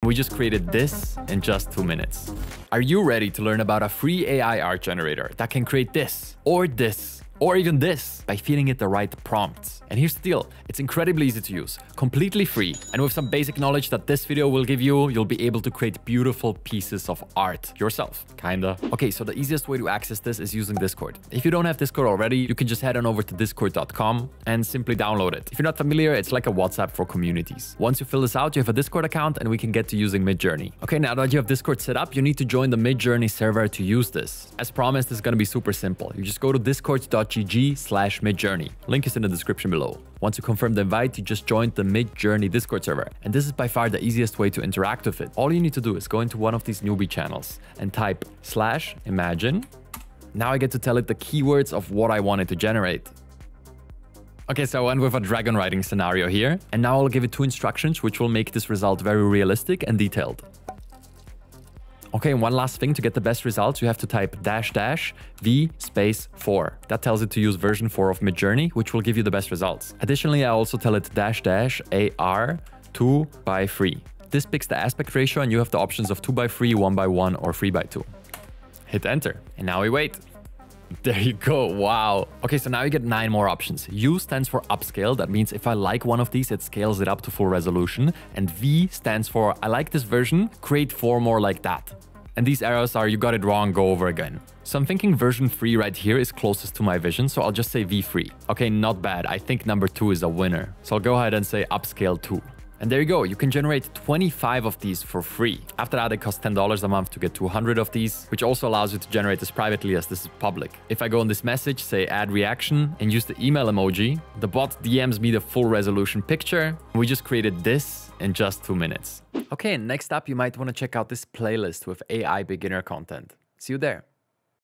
We just created this in just 2 minutes. Are you ready to learn about a free AI art generator that can create this, or even this by feeding it the right prompts? And here's the deal, it's incredibly easy to use, completely free, and with some basic knowledge that this video will give you, you'll be able to create beautiful pieces of art yourself, kinda. Okay, so the easiest way to access this is using Discord. If you don't have Discord already, you can just head on over to discord.com and simply download it. If you're not familiar, it's like a WhatsApp for communities. Once you fill this out, you have a Discord account and we can get to using Midjourney. Okay, now that you have Discord set up, you need to join the Midjourney server to use this. As promised, it's gonna be super simple. You just go to discord.gg/Midjourney. Link is in the description below. Once you confirm the invite, you just joined the Midjourney Discord server. And this is by far the easiest way to interact with it. All you need to do is go into one of these newbie channels and type /imagine. Now I get to tell it the keywords of what I want it to generate. Okay, so I went with a dragon riding scenario here. And now I'll give it 2 instructions, which will make this result very realistic and detailed. Okay, and one last thing, to get the best results, you have to type --v_4. That tells it to use version 4 of Midjourney, which will give you the best results. Additionally, I also tell it --AR 2:3. This picks the aspect ratio and you have the options of 2:3, 1:1, or 3:2. Hit enter, and now we wait. There you go, wow. Okay, so now you get 9 more options. U stands for upscale. That means if I like one of these, it scales it up to full resolution. And V stands for I like this version, create 4 more like that. And these arrows are you got it wrong, go over again. So I'm thinking version 3 right here is closest to my vision, so I'll just say V3. Okay, not bad. I think number 2 is a winner. So I'll go ahead and say upscale 2. And there you go, you can generate 25 of these for free. After that, it costs $10 a month to get 200 of these, which also allows you to generate this privately as this is public. If I go on this message, say add reaction, and use the email emoji, the bot DMs me the full resolution picture. We just created this in just 2 minutes. Okay, and next up, you might want to check out this playlist with AI beginner content. See you there.